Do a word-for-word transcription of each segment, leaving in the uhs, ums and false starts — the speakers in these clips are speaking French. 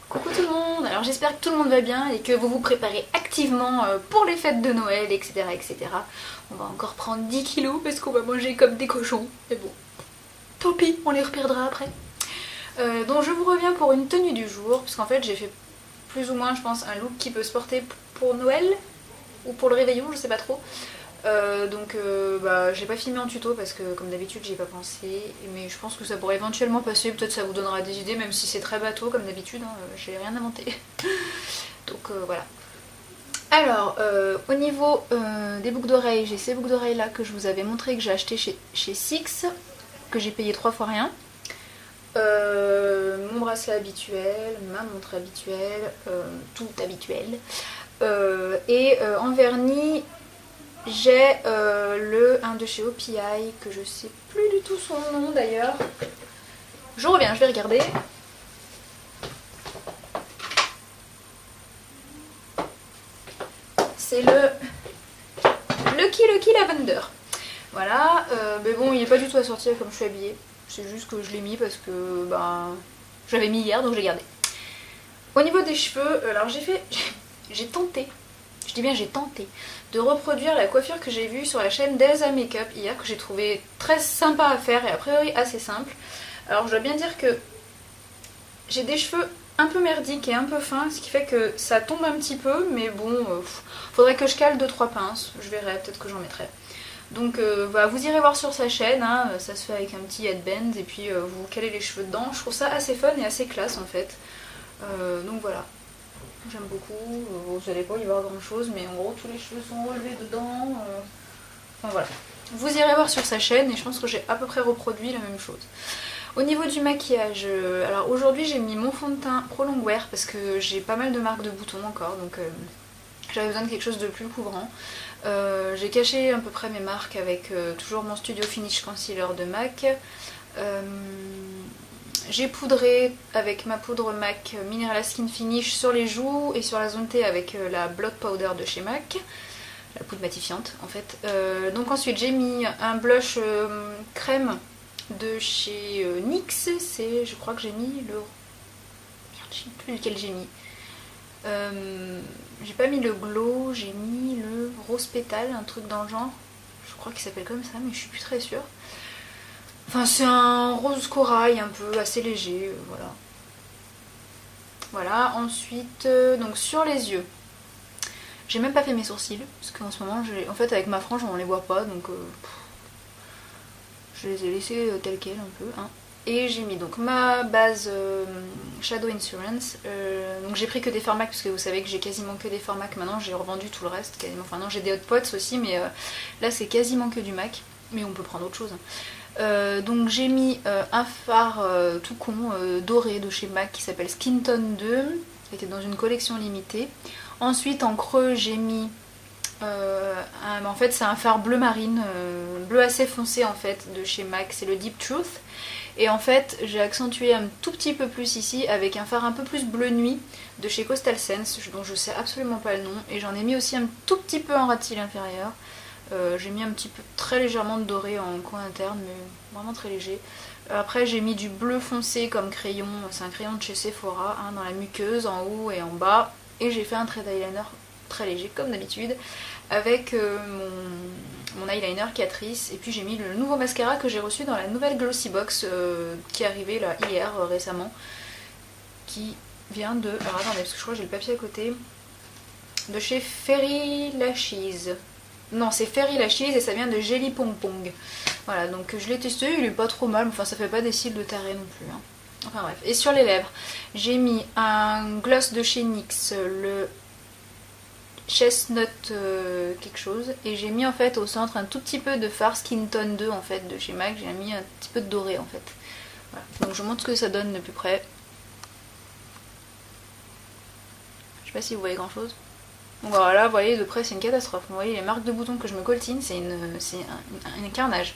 Coucou tout le monde, alors j'espère que tout le monde va bien et que vous vous préparez activement pour les fêtes de Noël, et cetera et cetera. On va encore prendre dix kilos parce qu'on va manger comme des cochons, mais bon, tant pis, on les reperdra après. Euh, donc je vous reviens pour une tenue du jour, parce qu'en fait j'ai fait plus ou moins je pense un look qui peut se porter pour Noël ou pour le réveillon, je sais pas trop. Euh, donc euh, bah, j'ai pas filmé en tuto parce que comme d'habitude j'y ai pas pensé, mais je pense que ça pourrait éventuellement passer, peut-être ça vous donnera des idées même si c'est très bateau comme d'habitude, hein, j'ai rien inventé. Donc euh, voilà. Alors euh, au niveau euh, des boucles d'oreilles, j'ai ces boucles d'oreilles là que je vous avais montré que j'ai acheté chez, chez Six, que j'ai payé trois fois rien. Euh, mon bracelet habituel, ma montre habituelle, euh, tout habituel. Euh, et euh, en vernis, j'ai euh, le un de chez O P I que je sais plus du tout son nom d'ailleurs. Je reviens, je vais regarder. C'est le Lucky Lucky Lavender. Voilà, euh, mais bon, il n'est pas du tout assorti comme je suis habillée. C'est juste que je l'ai mis parce que ben, j'avais mis hier donc je l'ai gardé. Au niveau des cheveux, alors j'ai fait, j'ai tenté, je dis bien j'ai tenté, de reproduire la coiffure que j'ai vue sur la chaîne d'Elsa Makeup hier, que j'ai trouvé très sympa à faire et a priori assez simple. Alors je dois bien dire que j'ai des cheveux un peu merdiques et un peu fins, ce qui fait que ça tombe un petit peu, mais bon, euh, faudrait que je cale deux trois pinces, je verrai, peut-être que j'en mettrai. Donc euh, bah, vous irez voir sur sa chaîne, hein, ça se fait avec un petit headband et puis euh, vous calez les cheveux dedans. Je trouve ça assez fun et assez classe en fait. Euh, donc voilà, j'aime beaucoup. Vous n'allez pas y voir grand chose, mais en gros tous les cheveux sont relevés dedans. Euh... Enfin voilà. Vous irez voir sur sa chaîne et je pense que j'ai à peu près reproduit la même chose. Au niveau du maquillage, euh, alors aujourd'hui j'ai mis mon fond de teint Pro Longwear parce que j'ai pas mal de marques de boutons encore, donc euh, j'avais besoin de quelque chose de plus couvrant. Euh, j'ai caché à peu près mes marques avec euh, toujours mon Studio Finish Concealer de MAC. Euh, j'ai poudré avec ma poudre MAC Mineral Skin Finish sur les joues et sur la zone T avec euh, la Blot Powder de chez MAC. La poudre matifiante en fait. Euh, donc ensuite j'ai mis un blush euh, crème de chez euh, N Y X. C'est, je crois que j'ai mis le... Merde, je sais plus lequel j'ai mis. Euh, j'ai pas mis le glow, j'ai mis le rose pétale, un truc dans le genre. Je crois qu'il s'appelle comme ça, mais je suis plus très sûre. Enfin, c'est un rose corail un peu assez léger, euh, voilà. Voilà, ensuite, euh, donc sur les yeux, j'ai même pas fait mes sourcils, parce qu'en ce moment, en fait, avec ma frange, on les voit pas, donc euh, je les ai laissés euh, tels quels un peu, hein. Et j'ai mis donc ma base euh, Shadow Insurance. Euh, donc j'ai pris que des formats parce que vous savez que j'ai quasiment que des formats. Maintenant j'ai revendu tout le reste quasiment. Enfin non, j'ai des Hot Pots aussi, mais euh, là c'est quasiment que du MAC. Mais on peut prendre autre chose. Euh, donc j'ai mis euh, un fard euh, tout con euh, doré de chez MAC qui s'appelle Skin Tone deux. Qui était dans une collection limitée. Ensuite en creux j'ai mis... Euh, un, en fait c'est un fard bleu marine, euh, bleu assez foncé en fait de chez MAC. C'est le Deep Truth. Et en fait, j'ai accentué un tout petit peu plus ici avec un fard un peu plus bleu nuit de chez Coastal Sense, dont je sais absolument pas le nom. Et j'en ai mis aussi un tout petit peu en ras de cils inférieur. Euh, j'ai mis un petit peu, très légèrement de doré en coin interne, mais vraiment très léger. Après, j'ai mis du bleu foncé comme crayon. C'est un crayon de chez Sephora, hein, dans la muqueuse, en haut et en bas. Et j'ai fait un trait d'eyeliner très léger, comme d'habitude, avec euh, mon... mon eyeliner Catrice, et puis j'ai mis le nouveau mascara que j'ai reçu dans la nouvelle Glossy Box euh, qui est arrivée là hier euh, récemment, qui vient de... Alors attendez, parce que je crois que j'ai le papier à côté, de chez Fairy Lashes. Non, c'est Fairy Lashes et ça vient de Jelly Pong Pong. Voilà, donc je l'ai testé, il est pas trop mal, mais enfin ça fait pas des cils de taré non plus, hein. Enfin bref, et sur les lèvres, j'ai mis un gloss de chez N Y X, le Chestnut euh, quelque chose, et j'ai mis en fait au centre un tout petit peu de fard Skin Tone deux en fait de chez MAC. J'ai mis un petit peu de doré en fait. Voilà. Donc je vous montre ce que ça donne de plus près. Je sais pas si vous voyez grand chose. Donc voilà, vous voyez de près c'est une catastrophe. Vous voyez les marques de boutons que je me coltine, c'est une, c'est un, un carnage.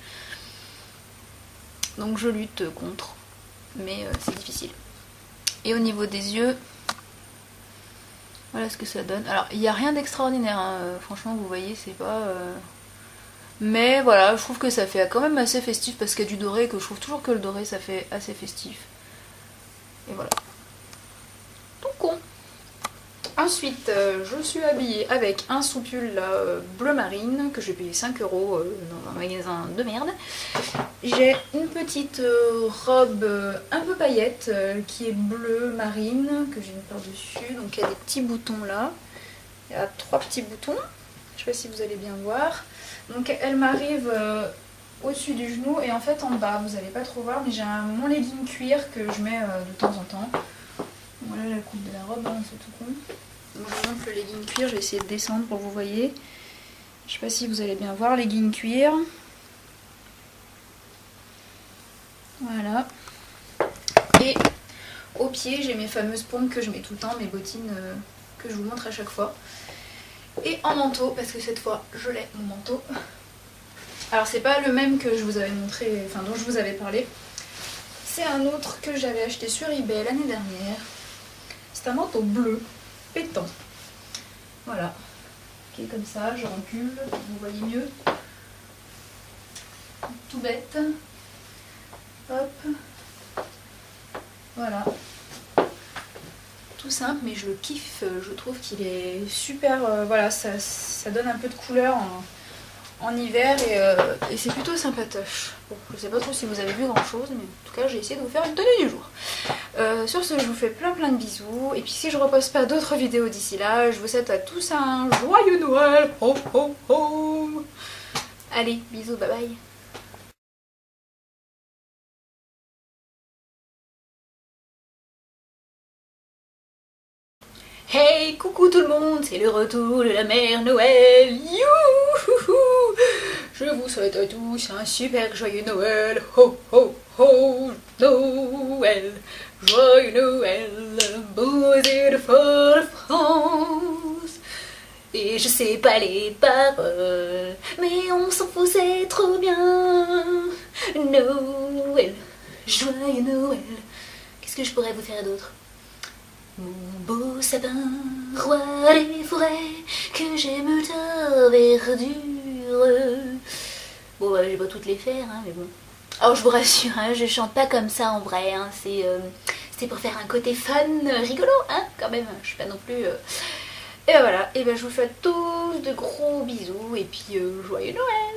Donc je lutte contre, mais euh, c'est difficile. Et au niveau des yeux, voilà ce que ça donne. Alors il n'y a rien d'extraordinaire, hein. Franchement vous voyez c'est pas... Euh... Mais voilà, je trouve que ça fait quand même assez festif parce qu'il y a du doré, que je trouve toujours que le doré ça fait assez festif. Et voilà. Donc Ensuite, euh, je suis habillée avec un soupul là, euh, bleu marine que j'ai payé cinq euros euh, dans un magasin de merde. J'ai une petite euh, robe euh, un peu paillette euh, qui est bleu marine que j'ai mis par-dessus. Donc il y a des petits boutons là. Il y a trois petits boutons. Je sais pas si vous allez bien voir. Donc elle m'arrive euh, au-dessus du genou et en fait en bas, vous n'allez pas trop voir, mais j'ai un mon legging cuir que je mets euh, de temps en temps. Voilà la coupe de la robe, hein, c'est tout con. Donc je vous montre le legging cuir, je vais essayer de descendre pour que vous voyez. Je sais pas si vous allez bien voir, legging cuir. Voilà. Et au pied, j'ai mes fameuses pompes que je mets tout le temps, mes bottines euh, que je vous montre à chaque fois. Et en manteau, parce que cette fois, je l'ai, mon manteau. Alors c'est pas le même que je vous avais montré, enfin dont je vous avais parlé. C'est un autre que j'avais acheté sur eBay l'année dernière. C'est un manteau bleu, pétant. Voilà. Qui est comme ça, je recule, vous voyez mieux. Tout bête. Hop. Voilà. Tout simple, mais je le kiffe. Je trouve qu'il est super. Euh, voilà, ça, ça donne un peu de couleur en, en hiver et, euh, et c'est plutôt sympatoche. Bon, je sais pas trop si vous avez vu grand chose, mais en tout cas, j'ai essayé de vous faire une tenue du jour. Euh, sur ce, je vous fais plein plein de bisous. Et puis, si je reposte pas d'autres vidéos d'ici là, je vous souhaite à tous un joyeux Noël. Ho ho ho. Allez, bisous, bye bye. Hey, coucou tout le monde, c'est le retour de la mère Noël. Youhouhou. Je vous souhaite à tous un super joyeux Noël. Ho ho ho, Noël, joyeux Noël, beaux et de folle France. Et je sais pas les paroles, mais on s'en fout, c'est trop bien. Noël, joyeux Noël. Qu'est-ce que je pourrais vous faire d'autre? Mon beau sapin, roi des forêts, que j'aime ta verdure. Bon, bah, je vais pas toutes les faire, hein, mais bon. Alors, je vous rassure, hein, je chante pas comme ça en vrai, hein, c'est euh, pour faire un côté fun, rigolo, hein, quand même. Je suis pas non plus. Euh... Et ben voilà, et ben je vous fais tous de gros bisous, et puis euh, joyeux Noël!